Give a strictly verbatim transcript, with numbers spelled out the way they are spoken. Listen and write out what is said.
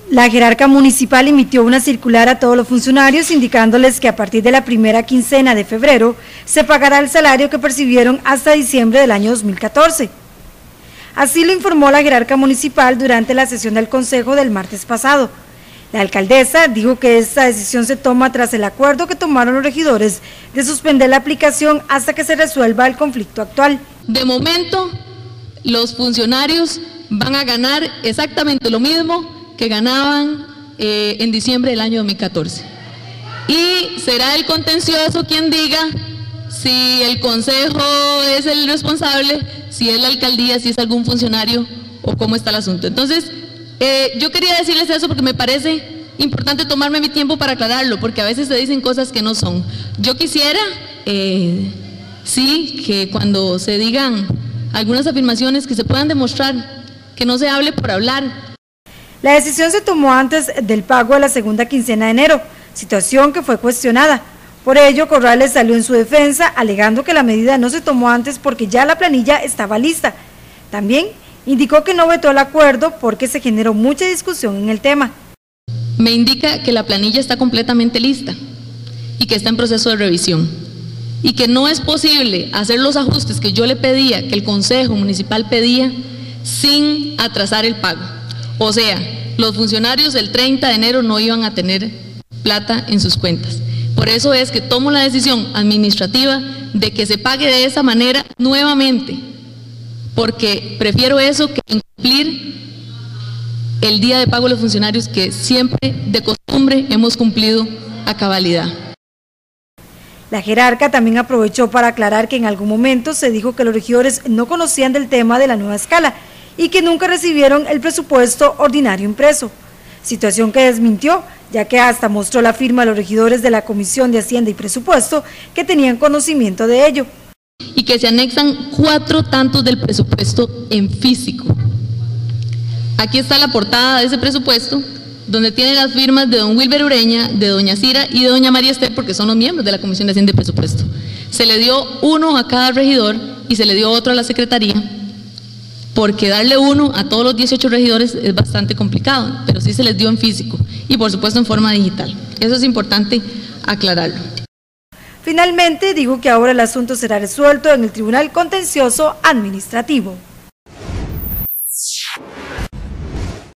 La jerarca municipal emitió una circular a todos los funcionarios indicándoles que a partir de la primera quincena de febrero se pagará el salario que percibieron hasta diciembre del año dos mil catorce. Así lo informó la jerarca municipal durante la sesión del Consejo del martes pasado. La alcaldesa dijo que esta decisión se toma tras el acuerdo que tomaron los regidores de suspender la aplicación hasta que se resuelva el conflicto actual. De momento, los funcionarios van a ganar exactamente lo mismo que ganaban eh, en diciembre del año dos mil catorce. Y será el contencioso quien diga si el consejo es el responsable, si es la alcaldía, si es algún funcionario o cómo está el asunto. Entonces, eh, yo quería decirles eso porque me parece importante tomarme mi tiempo para aclararlo, porque a veces se dicen cosas que no son. Yo quisiera, eh, sí, que cuando se digan algunas afirmaciones que se puedan demostrar, que no se hable por hablar. La decisión se tomó antes del pago de la segunda quincena de enero, situación que fue cuestionada. Por ello, Corrales salió en su defensa, alegando que la medida no se tomó antes porque ya la planilla estaba lista. También indicó que no vetó el acuerdo porque se generó mucha discusión en el tema. Me indica que la planilla está completamente lista y que está en proceso de revisión y que no es posible hacer los ajustes que yo le pedía, que el Consejo Municipal pedía, sin atrasar el pago. O sea, los funcionarios el treinta de enero no iban a tener plata en sus cuentas. Por eso es que tomo la decisión administrativa de que se pague de esa manera nuevamente, porque prefiero eso que incumplir el día de pago de los funcionarios que siempre de costumbre hemos cumplido a cabalidad. La jerarca también aprovechó para aclarar que en algún momento se dijo que los regidores no conocían del tema de la nueva escala y que nunca recibieron el presupuesto ordinario impreso, situación que desmintió, ya que hasta mostró la firma de los regidores de la Comisión de Hacienda y Presupuesto que tenían conocimiento de ello. Y que se anexan cuatro tantos del presupuesto en físico. Aquí está la portada de ese presupuesto, donde tiene las firmas de don Wilber Ureña, de doña Cira y de doña María Esther, porque son los miembros de la Comisión de Hacienda y Presupuesto. Se le dio uno a cada regidor y se le dio otro a la Secretaría, porque darle uno a todos los dieciocho regidores es bastante complicado, pero sí se les dio en físico y por supuesto en forma digital. Eso es importante aclararlo. Finalmente dijo que ahora el asunto será resuelto en el Tribunal Contencioso Administrativo.